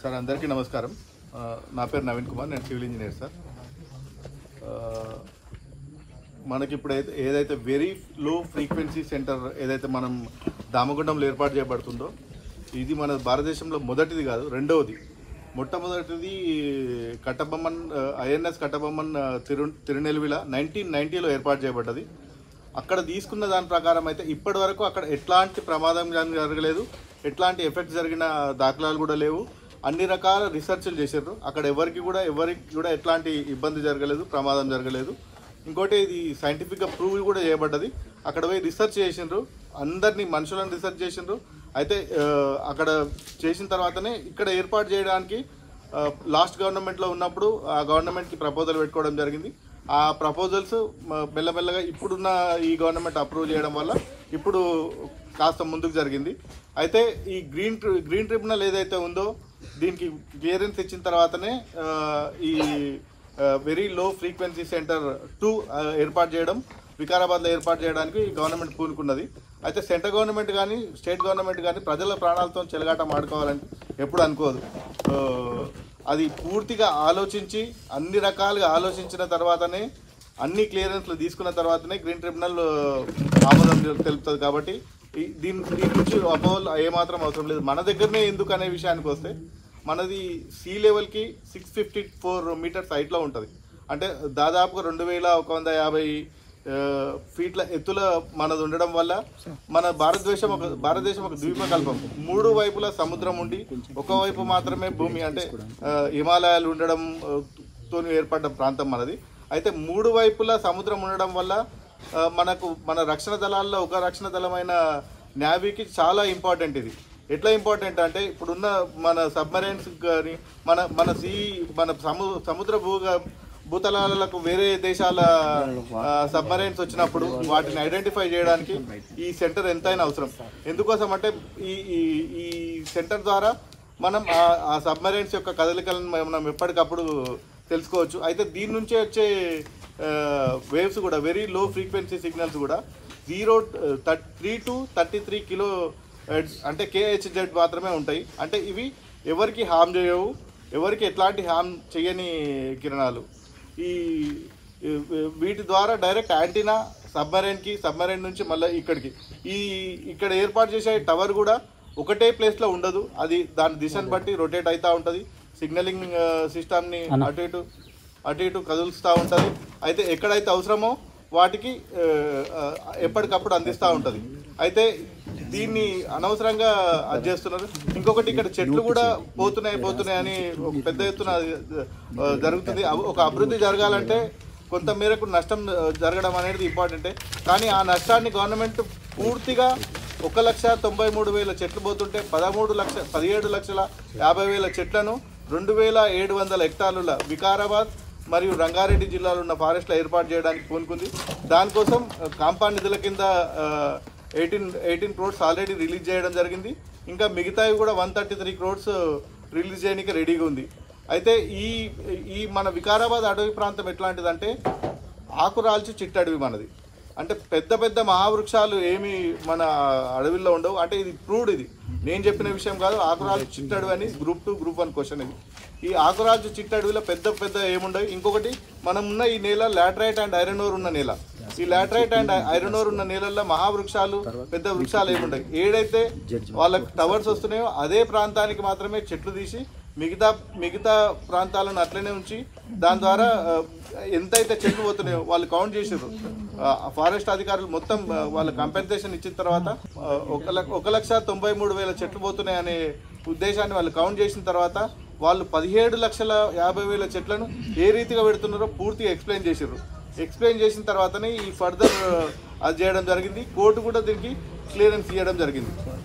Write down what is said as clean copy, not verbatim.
Sir అందరికీ నమస్కారం. నా పేరు నవీన్ కుమార్, నేను సివిల్ ఇంజనీర్ సార్. మనకి ఇప్పుడు ఏదైతే వెరీ లో ఫ్రీక్వెన్సీ సెంటర్ ఏదైతే మనం దామగుండంలో ఏర్పాటు చేయబడుతుందో ఇది మన భారతదేశంలో మొదటిది కాదు, రెండవది. మొట్టమొదటిది కట్టబొమ్మన్ ఐఎన్ఎస్ కట్టబొమ్మన్ తిరునెల్వేలి 1990లో ఏర్పాటు చేయబడ్డది. అక్కడ తీసుకున్న దాని ప్రకారం అయితే ఇప్పటి వరకు అక్కడ ఎట్లాంటి ప్రమాదం జరగలేదు, ఎట్లాంటి ఎఫెక్ట్స్ జరిగిన దాఖలాలు కూడా లేవు. అన్ని రకాల రీసెర్చ్లు చేశారు. అక్కడ ఎవరికి కూడా ఎట్లాంటి ఇబ్బంది జరగలేదు, ప్రమాదం జరగలేదు. ఇంకోటి ఇది సైంటిఫిక్గా ప్రూవ్ కూడా చేయబడ్డది. అక్కడ పోయి రీసెర్చ్ చేసిండ్రు, అందరినీ మనుషులను రీసెర్చ్ చేసిండ్రు. అయితే అక్కడ చేసిన తర్వాతనే ఇక్కడ ఏర్పాటు చేయడానికి లాస్ట్ గవర్నమెంట్లో ఉన్నప్పుడు ఆ గవర్నమెంట్కి ప్రపోజల్ పెట్టుకోవడం జరిగింది. ఆ ప్రపోజల్స్ మెల్లమెల్లగా ఇప్పుడున్న ఈ గవర్నమెంట్ అప్రూవ్ చేయడం వల్ల ఇప్పుడు కాస్త ముందుకు జరిగింది. అయితే ఈ గ్రీన్ ట్రిబ్యునల్ ఏదైతే ఉందో దీనికి క్లియరెన్స్ ఇచ్చిన తర్వాతనే ఈ వెరీ లో ఫ్రీక్వెన్సీ సెంటర్ 2 ఏర్పాటు చేయడం, వికారాబాద్లో ఏర్పాటు చేయడానికి గవర్నమెంట్ పూనుకున్నది. అయితే సెంట్రల్ గవర్నమెంట్ కానీ స్టేట్ గవర్నమెంట్ కానీ ప్రజల ప్రాణాలతో చెలగాటం ఆడుకోవాలని ఎప్పుడు అనుకోదు. అది పూర్తిగా ఆలోచించి అన్ని రకాలుగా ఆలోచించిన తర్వాతనే అన్ని క్లియరెన్స్లు తీసుకున్న తర్వాతనే గ్రీన్ ట్రిబ్యునల్ ఆమోదం తెలుపుతుంది. కాబట్టి దీని నుంచి అపోహలు ఏమాత్రం అవసరం లేదు. మన దగ్గరనే ఎందుకు అనే విషయానికి వస్తే మనది సీ లెవెల్కి 654 మీటర్స్ హైట్లో ఉంటుంది. అంటే దాదాపుగా 2150 ఫీట్ల ఎత్తుల మనది ఉండడం వల్ల మన భారతదేశం ఒక ద్వీపకల్పం. 3 వైపుల సముద్రం ఉండి ఒకవైపు మాత్రమే భూమి, అంటే హిమాలయాలు ఉండడం తో ఏర్పడ్డ ప్రాంతం మనది. అయితే 3 వైపుల సముద్రం ఉండడం వల్ల మన రక్షణ దళాల్లో ఒక రక్షణ దళమైన నేవీకి చాలా ఇంపార్టెంట్ ఇది. ఎట్లా ఇంపార్టెంట్ అంటే ఇప్పుడున్న మన సబ్మరైన్స్ కానీ మన సముద్ర భూతలాలకు వేరే దేశాల సబ్మరైన్స్ వచ్చినప్పుడు వాటిని ఐడెంటిఫై చేయడానికి ఈ సెంటర్ ఎంతైనా అవసరం. ఎందుకోసం అంటే ఈ సెంటర్ ద్వారా మనం ఆ సబ్మరైన్స్ యొక్క కదలికలను మనం ఎప్పటికప్పుడు తెలుసుకోవచ్చు. అయితే దీని నుంచే వచ్చే వేవ్స్ కూడా వెరీ లో ఫ్రీక్వెన్సీ సిగ్నల్స్ కూడా 3 to 33 కిలో అంటే KHZ మాత్రమే ఉంటాయి. అంటే ఇవి ఎవరికి హామ్ చేయవు, ఎవరికి ఎట్లాంటి హామ్ చేయని కిరణాలు. వీటి ద్వారా డైరెక్ట్ యాంటీనా సబ్మరైన్ నుంచి మళ్ళీ ఇక్కడ ఏర్పాటు చేసే టవర్ కూడా ఒకటే ప్లేస్లో ఉండదు. అది దాని దిశను బట్టి రొటేట్ అవుతూ ఉంటుంది. సిగ్నలింగ్ సిస్టమ్ని అటు ఇటు కదులుస్తూ ఉంటుంది. అయితే ఎక్కడైతే అవసరమో వాటికి ఎప్పటికప్పుడు అందిస్తూ ఉంటుంది. అయితే దీన్ని అనవసరంగా అది చేస్తున్నారు. ఇంకొకటి ఇక్కడ చెట్లు కూడా పోతున్నాయి అని పెద్ద ఎత్తున జరుగుతుంది. ఒక అభివృద్ధి జరగాలంటే కొంత మేరకు నష్టం జరగడం అనేది ఇంపార్టెంటే. కానీ ఆ నష్టాన్ని గవర్నమెంట్ పూర్తిగా 1,93,000 చెట్లు పోతుంటే 17,50,000 చెట్లను 2,700 హెక్టార్ల వికారాబాద్ మరియు రంగారెడ్డి జిల్లాలో ఉన్న ఫారెస్ట్లో ఏర్పాటు చేయడానికి పూనుకుంది. దానికోసం కాంపౌండ్ నిధుల కింద 18 crores ఆల్రెడీ రిలీజ్ చేయడం జరిగింది. ఇంకా మిగతావి కూడా 133 crores రిలీజ్ చేయడానికి రెడీగా ఉంది. అయితే ఈ మన వికారాబాద్ అడవి ప్రాంతం ఎట్లాంటిదంటే ఆకురాల్చి చిట్టడవి మనది. అంటే పెద్ద పెద్ద మహావృక్షాలు ఏమి మన అడవిలో ఉండవు. అంటే ఇది ప్రూవ్డ్, ఇది నేను చెప్పిన విషయం కాదు. ఆకురాల్చి చిట్టడవి అని గ్రూప్ 2 గ్రూప్ 1 క్వశ్చన్ ఇది. ఈ ఆకురాల్చి చిట్టడవిలో పెద్ద ఏముండవు. ఇంకొకటి మనం ఉన్న ఈ నేల లాటరైట్ అండ్ ఐరన్ ఓర్ ఉన్న నేల. ఈ లాటరైట్ అండ్ ఐరన్ ఓర్ ఉన్న నేలల్లో మహావృక్షాలు పెద్ద వృక్షాలు ఏముండవు. ఏడైతే వాళ్ళకి టవర్స్ వస్తున్నాయో అదే ప్రాంతానికి మాత్రమే చెట్లు తీసి మిగతా ప్రాంతాలను అట్లనే ఉంచి దాని ద్వారా ఎంతైతే చెట్లు పోతున్నాయో వాళ్ళు కౌంట్ చేసారు. ఫారెస్ట్ అధికారులు మొత్తం వాళ్ళ కంపెన్సేషన్ ఇచ్చిన తర్వాత 1,93,000 చెట్లు పోతున్నాయి అనే ఉద్దేశాన్ని వాళ్ళు కౌంట్ చేసిన తర్వాత వాళ్ళు 17,50,000 చెట్లను ఏ రీతిగా పెడుతున్నారో పూర్తిగా ఎక్స్ప్లెయిన్ చేసారు. ఎక్స్ప్లెయిన్ చేసిన తర్వాతనే ఈ ఫర్దర్ అది చేయడం జరిగింది. కోర్టు కూడా దీనికి క్లియరెన్స్ ఇవ్వడం జరిగింది.